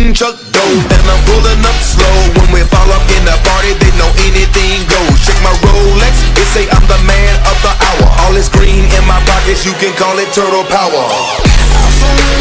Chuck dough, and I'm pulling up slow. When we fall up in the party, they know anything goes. Check my Rolex, they say I'm the man of the hour. All this green in my pockets, you can call it turtle power.